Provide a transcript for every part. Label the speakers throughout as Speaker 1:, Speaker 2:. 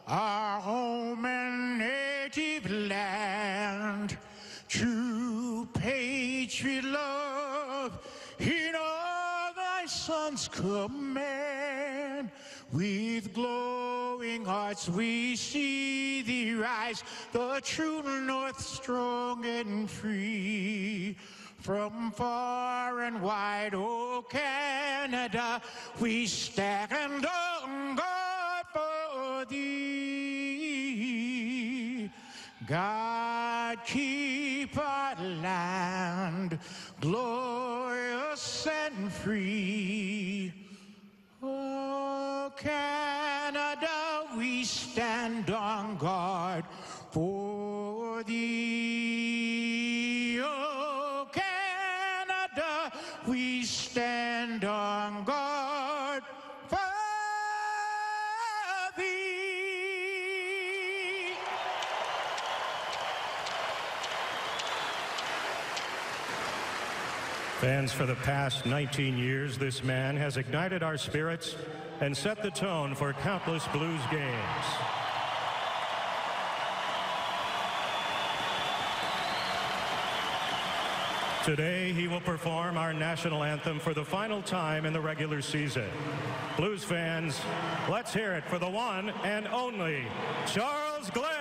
Speaker 1: our home and native land. True patriot love in all thy sons command. With glowing hearts we see thee rise, the true north strong and free. From far and wide, oh Canada, we stand on guard for thee. God keep our land glorious and free. Oh Canada, we stand on guard for thee. Oh Canada, we stand on guard for thee.
Speaker 2: Fans, for the past 19 years, this man has ignited our spirits and set the tone for countless Blues games. Today, he will perform our national anthem for the final time in the regular season. Blues fans, let's hear it for the one and only Charles Glenn.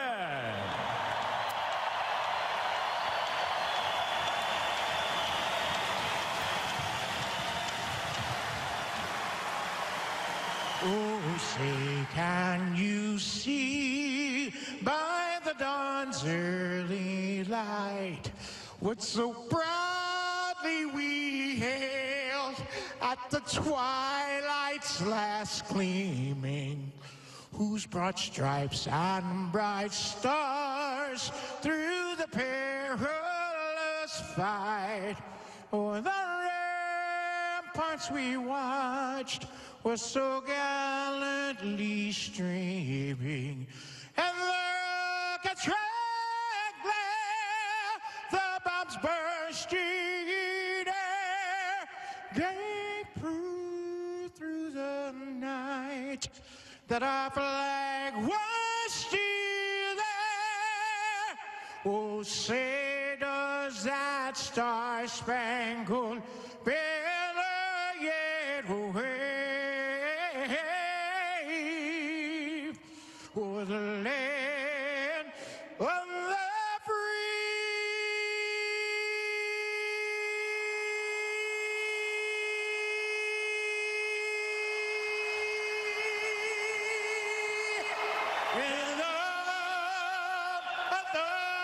Speaker 1: Oh, say, can you see by the dawn's early light what so proudly we hailed at the twilight's last gleaming, whose broad stripes and bright stars through the perilous fight o'er the ramparts we watched were so gallantly streaming, and the rockets glare, the bombs bursting in air, gave proof through the night that our flag was still there. Oh, say does that star-spangled banner yet wave o'er the land of the free and of the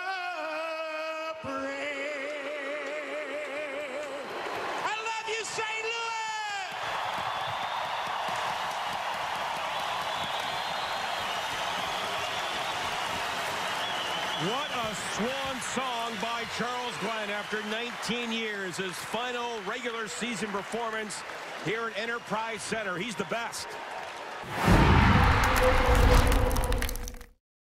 Speaker 1: brave. I love you, St. Louis!
Speaker 3: What a swan song by Charles Glenn after 19 years. His final regular season performance here at Enterprise Center. He's the best.